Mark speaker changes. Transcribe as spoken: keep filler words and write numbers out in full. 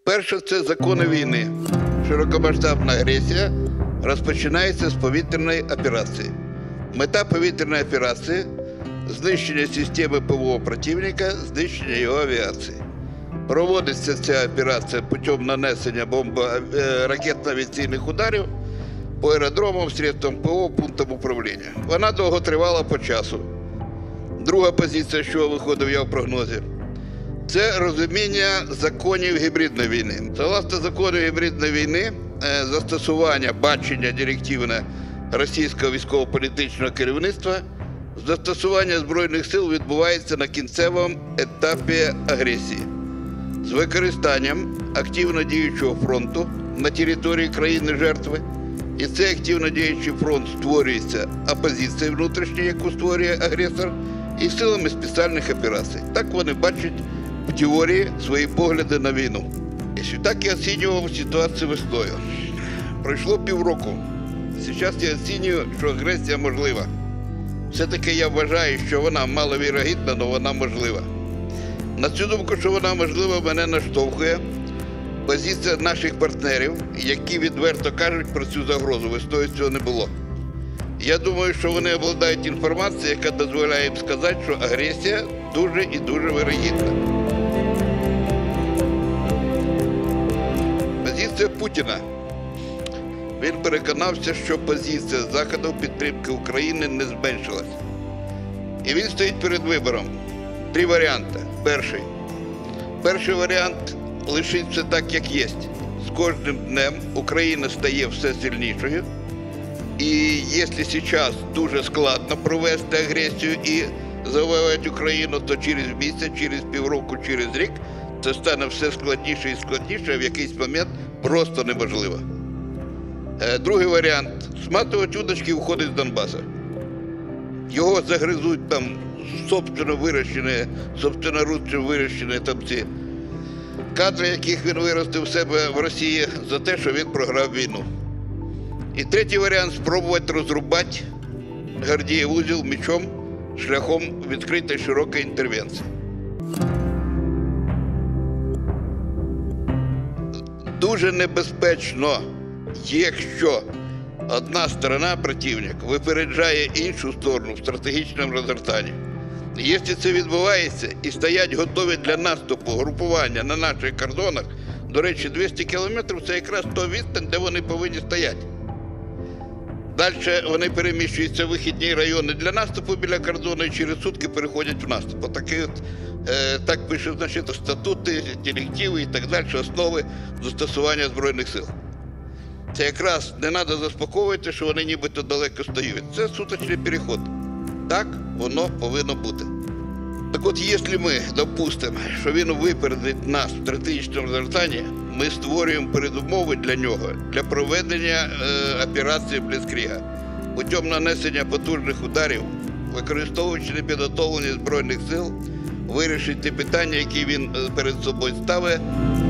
Speaker 1: Перше – це закони війни. Широкомасштабна агресія розпочинається з повітряної операції. Мета повітряної операції – знищення системи ПВО противника, знищення його авіації. Проводиться ця операція путем нанесення ракетно-авіаційних ударів по аеродромам, средствам ПВО, пунктам управління. Вона довго тривала по часу. Друга позиція, що виходив я в прогнозі, це розуміння законів гібридної війни. Согласно закону гібридної війни, застосування бачення директивне російського військово-політичного керівництва, застосування Збройних сил відбувається на кінцевому етапі агресії з використанням активно діючого фронту на території країни-жертви. І цей активно діючий фронт створюється опозицією внутрішньою, яку створює агресор, і силами спеціальних операцій. Так вони бачать в теорії свої погляди на війну. І так я оцінював ситуацію весною. Пройшло півроку. Зараз я оцінюю, що агресія можлива. Все-таки я вважаю, що вона маловірогідна, але вона можлива. На цю думку, що вона можлива, мене наштовхує позиція наших партнерів, які відверто кажуть про цю загрозу. Весною цього не було. Я думаю, що вони обладають інформацією, яка дозволяє їм сказати, що агресія дуже і дуже вирогідна. Позиція Путіна. Він переконався, що позиція Заходу в підтримці України не зменшилась. І він стоїть перед вибором. Три варіанти. Перший. Перший варіант – лишить все так, як є. З кожним днем Україна стає все сильнішою. І якщо зараз дуже складно провести агресію і завоювати Україну, то через місяць, через півроку, через рік це стане все складніше і складніше, а в якийсь момент просто неможливо. Другий варіант – сматувати удочки і виходить з Донбасу. Його загризуть там собственно вирощені, собственноручно вирощені там ці кадри, яких він виростив в себе в Росії за те, що він програв війну. І третій варіант – спробувати розрубати Гордіїв узел мечом шляхом відкритої широкої інтервенції. Дуже небезпечно, якщо одна сторона, противник, випереджає іншу сторону в стратегічному розгортанні. Якщо це відбувається і стоять готові для наступу групування на наших кордонах, до речі, двісті кілометрів – це якраз той відстань, де вони повинні стояти. Далі вони переміщуються в вихідні райони для наступу біля кордону і через сутки переходять в наступ. Отакі от, е, так пише, значить, статути, директиви і так далі, основи застосування Збройних сил. Це якраз не треба заспокоювати, що вони нібито далеко стоять. Це суточний переход. Так воно повинно бути. Так от, якщо ми допустимо, що він випередить нас в стратегічному розгортанні, ми створюємо передумови для нього, для проведення е, операції Бліцкріга. Путем нанесення потужних ударів, використовуючи непідготовлені Збройних сил, вирішити питання, які він перед собою ставить,